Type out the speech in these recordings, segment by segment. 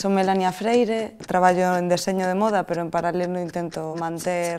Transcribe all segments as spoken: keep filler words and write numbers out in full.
Son Melania Freire, traballo en deseño de moda, pero en paralelo intento manter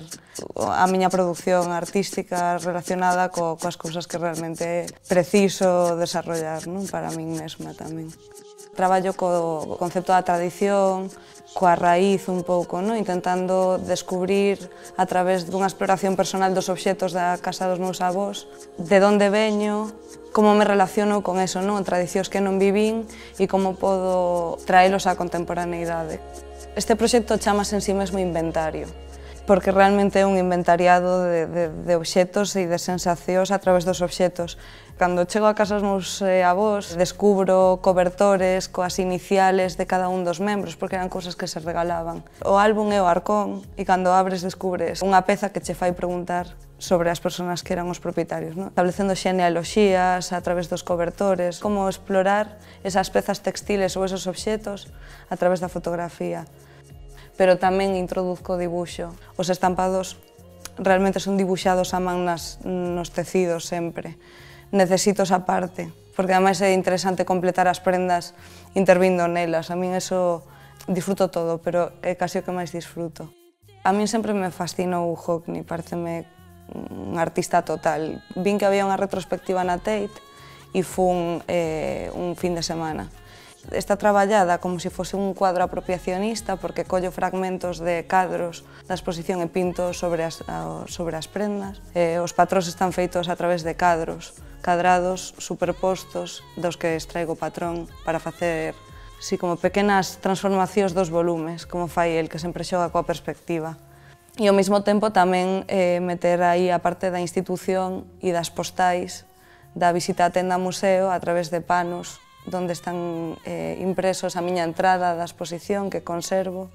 a miña produción artística relacionada co, coas cousas que realmente preciso desarrollar, non? Para min mesma tamén. Traballo co concepto da tradición, coa raíz un pouco, non? Intentando descubrir a través dunha exploración personal dos obxetos da casa dos meus avós, de onde veño, como me relaciono con eso, non? Tradicións que non vivín e como podo traelos á contemporaneidade. Este proxecto chamase en sí mesmo Inventario, porque realmente é un inventariado de, de, de obxetos e de sensacións a través dos obxetos. Cando chego a casa dos meus eh, avós, descubro cobertores coas iniciales de cada un dos membros, porque eran cousas que se regalaban. O álbum é o arcón, e cando abres descubres unha peza que che fai preguntar sobre as persoas que eran os propietarios, non? Establecendo xenealoxías a través dos cobertores, como explorar esas pezas textiles ou esos obxetos a través da fotografía. Pero tamén introduzco o dibuixo. Os estampados realmente son dibuixados a man nas, nos tecidos sempre. Necesito esa parte, porque ademais é interesante completar as prendas intervindo nelas. A min eso disfruto todo, pero é casi o que máis disfruto. A min sempre me fascinou o Hockney, pareceme un artista total. Vin que había unha retrospectiva na Tate e fun eh, un fin de semana. Está traballada como se fose un cuadro apropiacionista porque collo fragmentos de cadros da exposición e pinto sobre as, sobre as prendas. Eh, os patróns están feitos a través de cadros, cadrados superpostos dos que extraigo o patrón para facer así, como pequenas transformacións dos volumes, como fai el que sempre xoga coa perspectiva. E ao mesmo tempo tamén eh, meter aí a parte da institución e das postais da visita á tenda museo a través de panos onde están eh, impresos a miña entrada da exposición que conservo,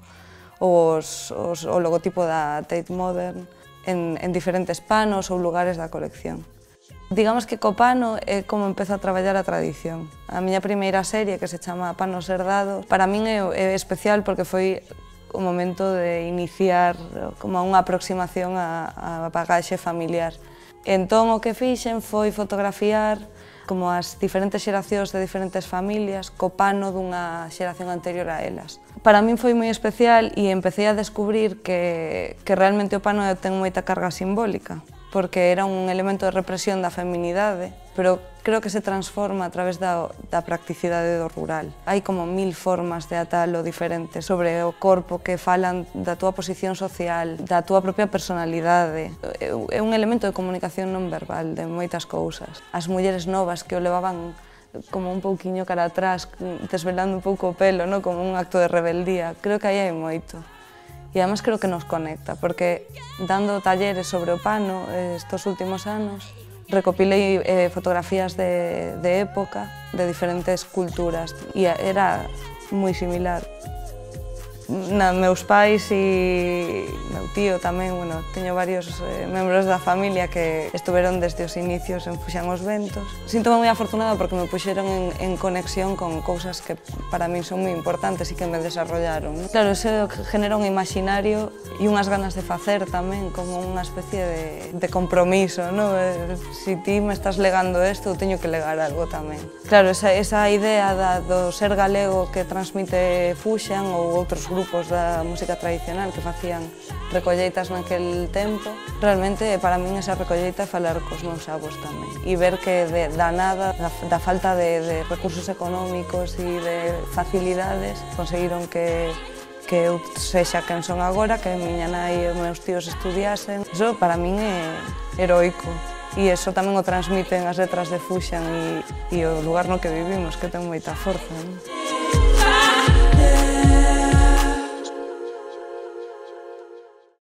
os, os, o logotipo da Tate Modern en, en diferentes panos ou lugares da colección. Digamos que co pano é como empezo a traballar a tradición. A miña primeira serie, que se chama Panos Herdados, para min é, é especial porque foi o momento de iniciar como unha aproximación á, á bagaxe familiar. Entón, o que fixen foi fotografiar como as diferentes xeracións de diferentes familias co pano dunha xeración anterior a elas. Para min foi moi especial e empecé a descubrir que, que realmente o pano ten moita carga simbólica, porque era un elemento de represión da feminidade, pero creo que se transforma a través da, da practicidade do rural. Hai como mil formas de atalo diferentes sobre o corpo que falan da túa posición social, da túa propia personalidade. É un elemento de comunicación non verbal de moitas cousas. As mulleres novas que o levaban como un pouquiño cara atrás, desvelando un pouco o pelo, no? Como un acto de rebeldía. Creo que aí hai moito. E además creo que nos conecta, porque dando talleres sobre o pano estos últimos anos, recopilei eh, fotografías de, de época, de diferentes culturas, e era moi similar. Na, meus pais e meu tío tamén, bueno, teño varios eh, membros da familia que estuveron desde os inicios en Fuxan os Ventos. Síntome moi afortunada porque me puxeron en, en conexión con cousas que para min son moi importantes e que me desarrollaron. Claro, eso genera un imaginario e unhas ganas de facer tamén, como unha especie de, de compromiso, ¿no? Si ti me estás legando isto, eu teño que legar algo tamén. Claro, esa, esa idea da, do ser galego que transmite Fuxan ou outros grupos grupos da música tradicional que facían recolleitas naquel tempo. Realmente, para min, esa recolleita é falar cos meus avós tamén. E ver que de, da nada, da, da falta de, de recursos económicos e de facilidades, conseguiron que, que eu sexa quen son agora, que miña nai e meus tíos estudiasen. Iso, para min, é heroico. E iso tamén o transmiten as letras de Fuxan e, e o lugar no que vivimos, que ten moita forza, non?